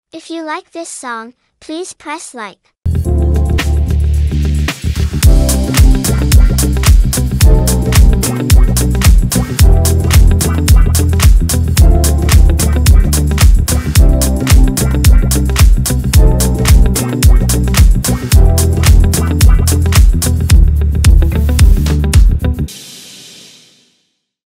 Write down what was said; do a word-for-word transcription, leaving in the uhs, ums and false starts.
If you like this song, please press like.